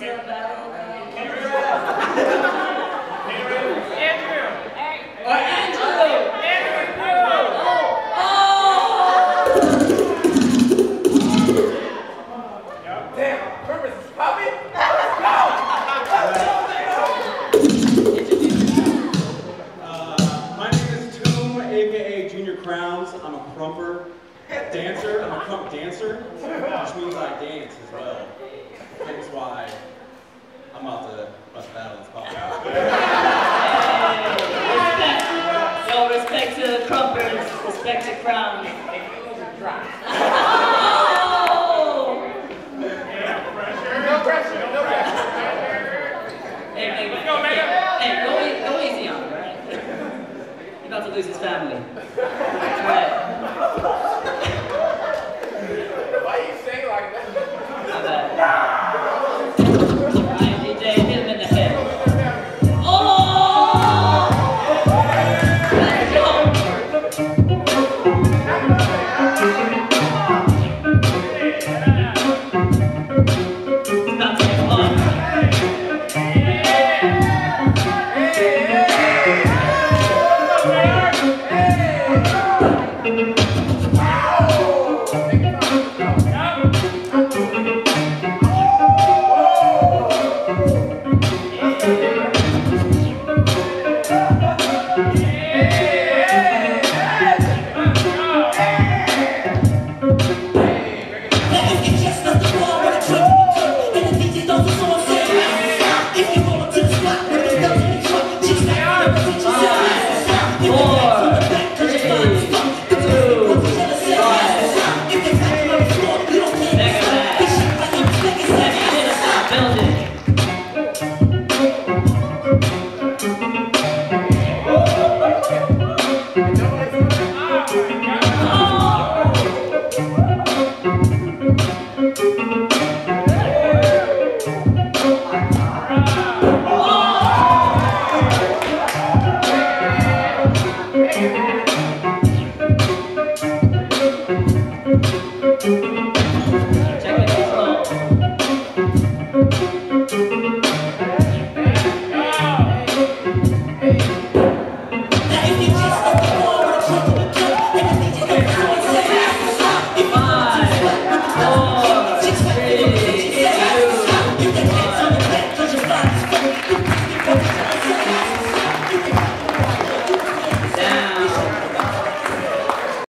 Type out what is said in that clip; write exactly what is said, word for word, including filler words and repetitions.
Crownz, I'm a crumper dancer, I'm a crump dancer, which means I dance as well. That's why I'm about to bust battle this podcast. Hey, yo, respect to the crumpers, respect to Crownz. Oh! No pressure, no pressure. Hey, hey, Let's go, Mega. Hey, go, e go easy on him, right? He's about to lose his family. Right. Why you say like that? Alright, D J, hit him in the head. Oh! Let's go! It's about to get on. Oh my God.